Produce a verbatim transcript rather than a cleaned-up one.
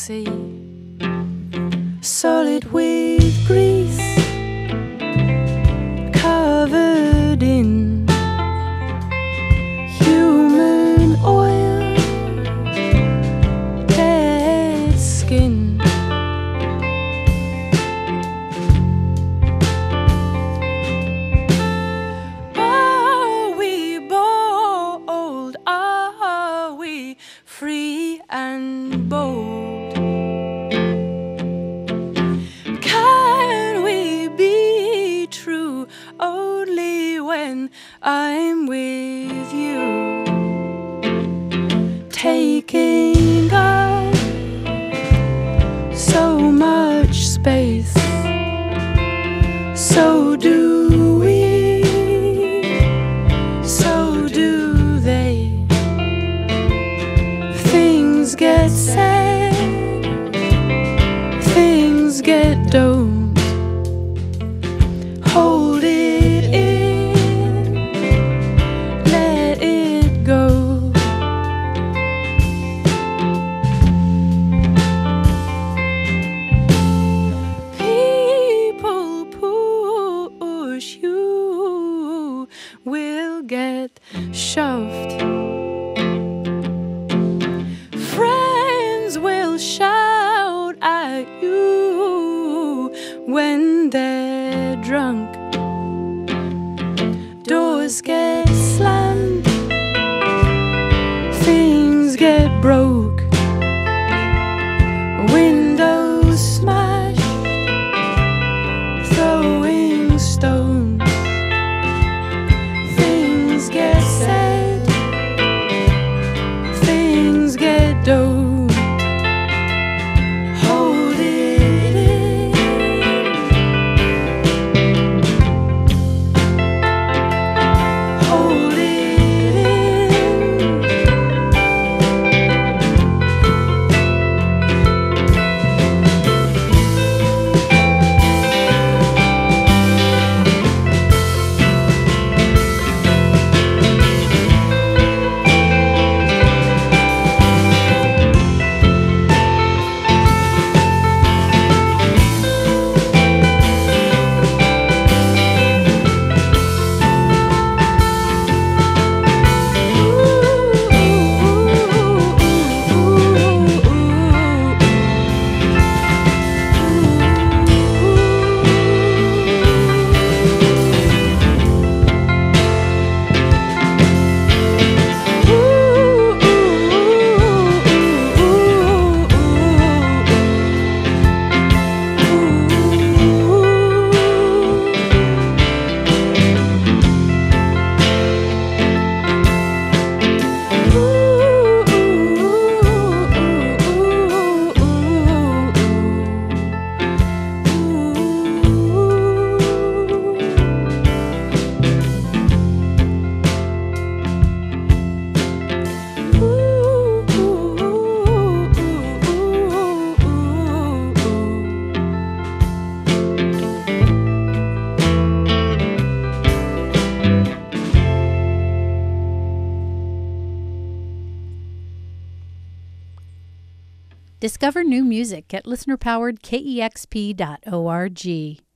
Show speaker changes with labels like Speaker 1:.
Speaker 1: sea, solid with grease, covered in human oil, dead skin. Are we bold? Are we free and bold? Can we be true only when I'm with you? Taking up so much space, so do we, so do they. Things get said, things get don't. Hold it in, let it go. People push, you will get shoved. Friends will shout at you when they're drunk. Doors get slammed, things get broke, windows smashed, throwing stones. Things get said, things get don't. Hold it in, hold it
Speaker 2: Discover new music at listener powered K E X P dot org.